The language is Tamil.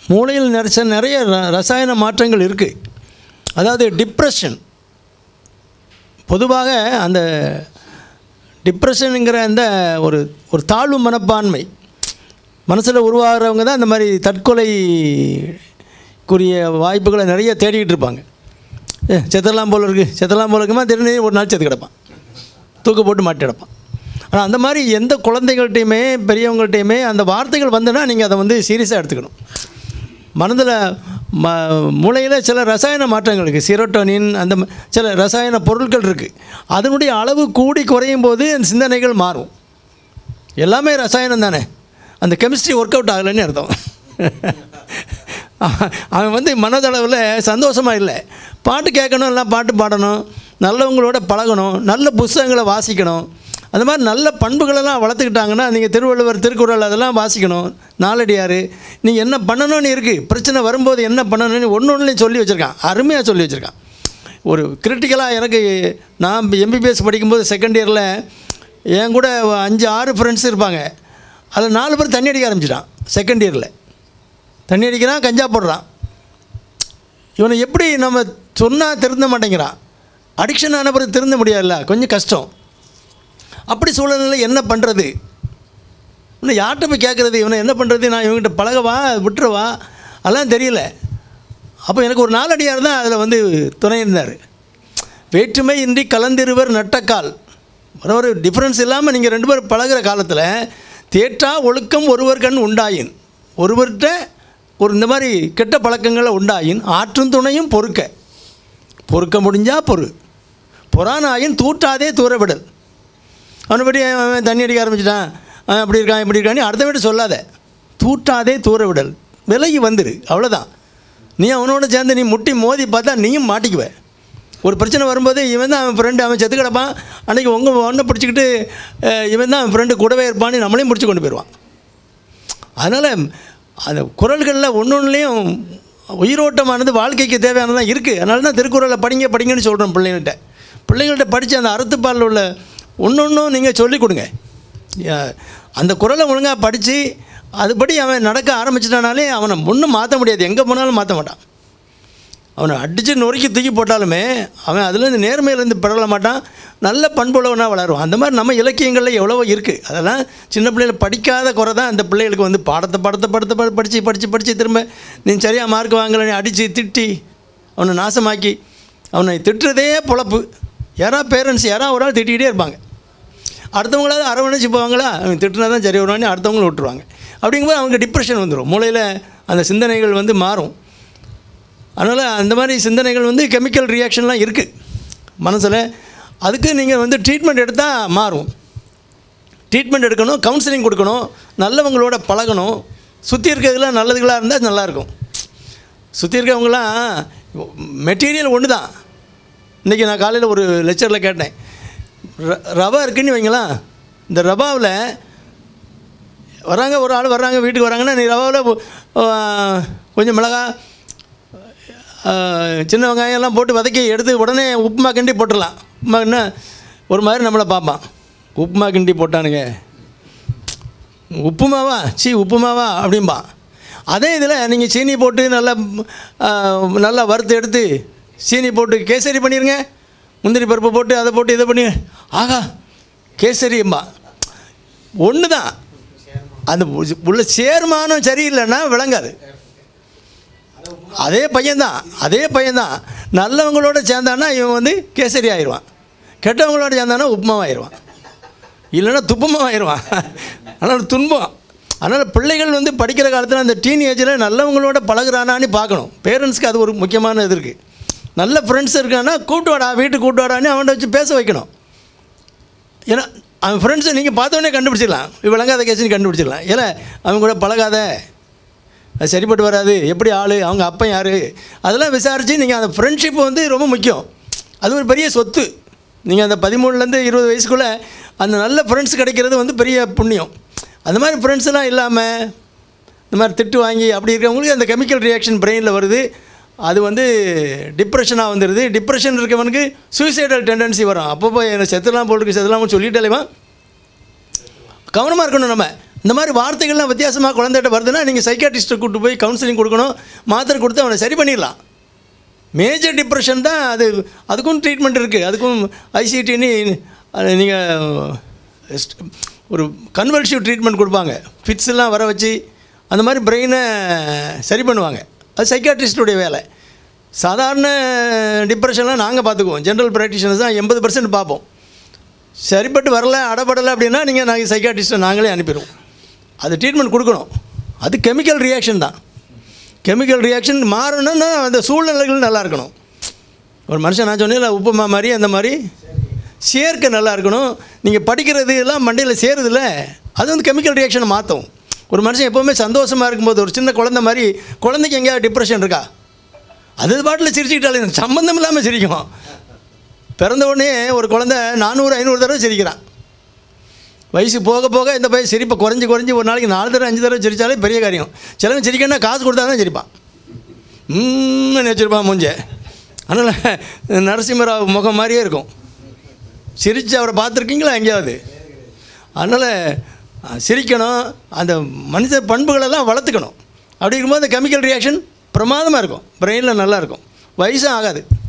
மூளையில் நிறைய ரசாயன மாற்றங்கள் இருக்குது. அதாவது டிப்ரெஷன், பொதுவாக அந்த டிப்ரெஷனுங்கிற அந்த ஒரு தாழ்வு மனப்பான்மை மனசில் உருவாகிறவங்க தான் அந்த மாதிரி தற்கொலைக்குரிய வாய்ப்புகளை நிறைய தேடிக்கிட்டு இருப்பாங்க. செத்தலாம் போல இருக்குமா திருநீ ஒரு நாள் செத்து கிடப்பான், தூக்கு போட்டு மாட்டி கிடப்பான். ஆனால் அந்த மாதிரி எந்த குழந்தைகள்கிட்டையுமே பெரியவங்கள்ட்டையுமே அந்த வார்த்தைகள் வந்துன்னா நீங்கள் அதை வந்து சீரியஸாக எடுத்துக்கணும். மனதில் மூளையில் சில ரசாயன மாற்றங்கள் இருக்குது, செரோட்டோனின் அந்த சில ரசாயன பொருட்கள் இருக்குது. அதனுடைய அளவு கூடி குறையும் போது அந்த சிந்தனைகள் மாறும். எல்லாமே ரசாயனம் தானே, அந்த கெமிஸ்ட்ரி ஒர்க் அவுட் ஆகலைன்னு அர்த்தம். அவன் வந்து மனதளவில் சந்தோஷமாக இல்லை. பாட்டு கேட்கணும், எல்லாம் பாட்டு பாடணும், நல்லவங்களோட பழகணும், நல்ல புஸ்தகங்களை வாசிக்கணும். அந்த மாதிரி நல்ல பண்புகளெல்லாம் வளர்த்துக்கிட்டாங்கன்னா நீங்கள் திருவள்ளுவர் திருக்குறள் அதெல்லாம் வாசிக்கணும். நாலடியார் நீங்கள் என்ன பண்ணணும்னு இருக்குது, பிரச்சனை வரும்போது என்ன பண்ணணும்னு ஒன்றுலையும் சொல்லி வச்சுருக்கான், அருமையாக சொல்லி வச்சுருக்கான். ஒரு கிரிட்டிக்கலாக எனக்கு நான் எம்பிபிஎஸ் படிக்கும்போது செகண்ட் இயரில் என் கூட 5-6 ஃப்ரெண்ட்ஸ் இருப்பாங்க. அதில் 4 பேர் தண்ணி அடிக்க ஆரம்பிச்சிட்டான். செகண்ட் இயரில் தண்ணி அடிக்கிறான், கஞ்சா போடுறான். இவனை எப்படி நம்ம சொன்னால் திருந்த மாட்டேங்கிறான். அடிக்ஷன் ஆன பிறகு திருந்த முடியாதுல்ல, கொஞ்சம் கஷ்டம். அப்படி சூழ்நிலையில் என்ன பண்ணுறது, இன்னும் யார்கிட்ட போய் கேட்குறது, இவனை என்ன பண்ணுறது, நான் இவங்ககிட்ட பழகவா விட்டுறவா அதெல்லாம் தெரியல. அப்போ எனக்கு ஒரு நாலடியார் தான் அதில் வந்து துணை இருந்தார். வேற்றுமை இன்றி கலந்திருவர் நட்டக்கால், ஒரு டிஃப்ரென்ஸ் இல்லாமல் நீங்கள் 2 பேர் பழகிற காலத்தில் தேற்றா ஒழுக்கம் ஒருவர் கண் உண்டாயின், ஒருவர்கிட்ட இந்த மாதிரி கெட்ட பழக்கங்களை உண்டாயின் ஆற்றும் துணையும் பொறுக்க முடிஞ்சால் பொறானாயின் தூட்டாதே தூரவிடல். அவனை பற்றி அவன் தண்ணி அடிக்க ஆரம்பிச்சிட்டான், அவன் அப்படி இருக்கான் இப்படி இருக்கான்னு அடுத்த வீட்டு சொல்லாத, தூட்டாதே தூரவிடல், விலகி வந்துடு, அவ்வளோதான். நீ அவனோட சேர்ந்து நீ முட்டி மோதி பார்த்தா நீயும் மாட்டிக்குவ. ஒரு பிரச்சனை வரும்போது இவன் தான் அவன் ஃப்ரெண்டு, அவன் செத்து கிடப்பான், அன்றைக்கி ஒன்றை பிடிச்சிக்கிட்டு இவன் தான் அவன் ஃப்ரெண்டு கூடவே இருப்பான்னு நம்மளையும் பிடிச்சி கொண்டு போயிடுவான். அதனால் அந்த குறள்களில் ஒன்றுலேயும் உயிரோட்டமானது வாழ்க்கைக்கு தேவையானதான் இருக்குது. அதனால தான் திருக்குறளை படிங்கன்னு சொல்கிறோம் பிள்ளைங்கள்ட்ட படித்து அந்த அறத்துப்பாலில் உள்ள ஒன்றும் நீங்கள் சொல்லிக் கொடுங்க. அந்த குறளை ஒழுங்காக படித்து அதுபடி அவன் நடக்க ஆரம்பிச்சிட்டானாலே அவனை ஒன்றும் மாற்ற முடியாது, எங்கே போனாலும் மாற்ற மாட்டான். அவனை அடித்து நொறுக்கி தூக்கி போட்டாலுமே அவன் அதுலேருந்து நேர்மையிலேருந்து பெறல மாட்டான், நல்ல பண்புள்ளவனாக வளருவான். அந்த மாதிரி நம்ம இலக்கியங்களில் எவ்வளவோ இருக்குது. அதெல்லாம் சின்ன பிள்ளைகள் படிக்காத குறை தான் அந்த பிள்ளைகளுக்கு வந்து பாடத்தை படித்து திரும்ப நீ சரியாக மார்க் வாங்கலை, நீ அடித்து திட்டி அவனை நாசமாக்கி அவனை திட்டுறதே பொழப்பு. பேரண்ட்ஸ் ஒரு ஆள் திட்டிக்கிட்டே இருப்பாங்க, அடுத்தவங்களாவது அரவணைச்சு போவாங்களா, அவங்க திட்டினா தான் சரி வருவானே அடுத்தவங்களும் விட்டுருவாங்க. அப்படிங்கும்போது அவங்க டிப்ரெஷன் வந்துடும், மூளையில் அந்த சிந்தனைகள் வந்து மாறும். அதனால் அந்த மாதிரி சிந்தனைகள் வந்து கெமிக்கல் ரியாக்ஷன்லாம் இருக்குது மனசில். அதுக்கு நீங்கள் வந்து ட்ரீட்மெண்ட் எடுத்தால் மாறும். ட்ரீட்மெண்ட் எடுக்கணும், கவுன்சிலிங் கொடுக்கணும், நல்லவங்களோட பழகணும். சுற்றி இருக்கிறதுலாம் நல்லதுகளாக இருந்தால் நல்லாயிருக்கும். சுற்றி இருக்கிறவங்களாம் மெட்டீரியல் ஒன்று தான். இன்றைக்கி நான் காலையில் ஒரு லெக்சரில் கேட்டேன், ரவா இருக்குன்னு வைங்களா, இந்த ரவாவில் வராங்க, ஒரு ஆள் வர்றாங்க வீட்டுக்கு வராங்கன்னா, நீ ரவாவில் கொஞ்சம் மிளகா சின்ன வெங்காயம் எல்லாம் போட்டு வதக்கி எடுத்து உடனே உப்புமா கிண்டி போட்டுடலாம். உப்புமான்னா ஒரு மாதிரி நம்மளை பார்ப்பான், உப்புமா கிண்டி போட்டானுங்க, உப்புமாவா உப்புமாவா அப்படிம்பான். அதே இதில் நீங்கள் சீனி போட்டு நல்லா வறுத்து எடுத்து சீனி போட்டு கேசரி பண்ணிடுங்க, முந்திரி பருப்பு போட்டு அதை போட்டு இதை பண்ணி ஆகா கேசரிம்பா. ஒன்று தான், அந்த உள்ள சேர்மானம் சரியில்லைன்னா விளங்காது. அதே பையன்தான் நல்லவங்களோட சேர்ந்தானா இவன் வந்து கேசரி ஆயிடுவான், கெட்டவங்களோட சேர்ந்தானா உப்புமாவாயிடுவான், இல்லைன்னா துப்பமாகிடுவான். அதனால் துன்பம். அதனால் பிள்ளைகள் வந்து படிக்கிற காலத்தில் அந்த டீனேஜில் நல்லவங்களோட பழகுறானான்னு பார்க்கணும். பேரண்ட்ஸ்க்கு அது ஒரு முக்கியமான இது இருக்குது. நல்ல ஃப்ரெண்ட்ஸ் இருக்கான்னா கூப்பிட்டு வீட்டுக்கு கூப்பிட்டு வாடான்னு அவன்கிட்ட வச்சு பேச வைக்கணும். ஏன்னா அவன் ஃப்ரெண்ட்ஸை நீங்கள் பார்த்தோன்னே கண்டுபிடிச்சிடலாம், விளங்காத கேஸுன்னு கண்டுபிடிச்சிடலாம். ஏன்னா அவங்க கூட பழகாத, அது சரிப்பட்டு வராது, எப்படி ஆள், அவங்க அப்பா யார், அதெல்லாம் விசாரித்து நீங்கள் அந்த ஃப்ரெண்ட்ஷிப் வந்து ரொம்ப முக்கியம். அது ஒரு பெரிய சொத்து. நீங்கள் அந்த 13லேருந்து 20 வயசுக்குள்ளே அந்த நல்ல ஃப்ரெண்ட்ஸ் கிடைக்கிறது வந்து பெரிய புண்ணியம். அந்த மாதிரி ஃப்ரெண்ட்ஸ்லாம் இல்லாமல் இந்த மாதிரி திட்டு வாங்கி அப்படி இருக்கிறவங்களுக்கு அந்த கெமிக்கல் ரியாக்ஷன் பிரெயினில் வருது. அது வந்து டிப்ரெஷனாக வந்துடுது. டிப்ரெஷன் இருக்கவனுக்கு சூசைடல் டெண்டன்சி வரும். அப்பப்போ என்னை செத்துலாம் போட்டுருக்கு செத்துலாம் சொல்லிட்டாலேவா கவனமாக இருக்கணும். நம்ம இந்த மாதிரி வார்த்தைகள்லாம் வித்தியாசமாக குழந்தைகிட்ட வருதுன்னா நீங்கள் சைக்காட்ரிஸ்ட்டை கூப்பிட்டு போய் கவுன்சிலிங் கொடுக்கணும், மாத்திரை கொடுத்து அவனை சரி பண்ணிடலாம். மேஜர் டிப்ரெஷன் தான் அது, அதுக்கும் ட்ரீட்மெண்ட் இருக்குது. அதுக்கும் ஐசிடின்னு நீங்கள் ஒரு கன்வல்சிவ் ட்ரீட்மெண்ட் கொடுப்பாங்க. ஃபிட்ஸ் எல்லாம் வர வச்சு அந்த மாதிரி பிரெயினை சரி பண்ணுவாங்க. அது சைக்காட்ரிஸ்டுடைய வேலை. சாதாரண டிப்ரெஷன்லாம் நாங்கள் பார்த்துக்குவோம். ஜென்ரல் ப்ராக்டிஷனர்ஸ் தான் 80% பார்ப்போம். சரிப்பட்டு வரல, அடப்படலை அப்படின்னா நாங்கள் சைக்காட்ரிஸ்ட்டை நாங்களே அனுப்பிடுவோம். அது ட்ரீட்மெண்ட் கொடுக்கணும். அது கெமிக்கல் ரியாக்ஷன் தான். கெமிக்கல் ரியாக்ஷன் மாறணும்னா அந்த சூழ்நிலைகள் நல்லா இருக்கணும். ஒரு மனுஷன் நான் சொன்னேன் உப்புமா மாதிரி அந்த மாதிரி சேர்க்கை நல்லா இருக்கணும். நீங்கள் படிக்கிறது எல்லாம் மண்டையில் சேருதில்ல, அது வந்து கெமிக்கல் ரியாக்ஷனை மாற்றும். ஒரு மனுஷன் எப்போவுமே சந்தோஷமாக இருக்கும்போது, ஒரு சின்ன குழந்தை மாதிரி, குழந்தைக்கு எங்கேயாவது டிப்ரெஷன் இருக்கா? அது பாட்டில் சிரிச்சுக்கிட்டாலே சம்மந்தம் இல்லாமல் சிரிக்கும். பிறந்த உடனே ஒரு குழந்தை 400-500 தடவை சிரிக்கிறான். வயசு போக போக இந்த பையன் சிரிப்பை குறைஞ்சி ஒரு நாளைக்கு 4 தடவை 5 தடவை சிரித்தாலே பெரிய காரியம். சிலவன் சிரிக்கணும்னா காசு கொடுத்தா தான் சிரிப்பான். வச்சுருப்பான் மூஞ்ச. அதனால் நரசிம்மராவ் முகம் மாதிரியே இருக்கும். சிரித்து அவரை பார்த்துருக்கீங்களா எங்கேயாவது? அதனால் சிரிக்கணும். அந்த மனித பண்புகளெல்லாம் வளர்த்துக்கணும். அப்படி இருக்கும்போது அந்த கெமிக்கல் ரியாக்ஷன் பிரமாதமாக இருக்கும், பிரெயினில் நல்லாயிருக்கும், வயசும் ஆகாது.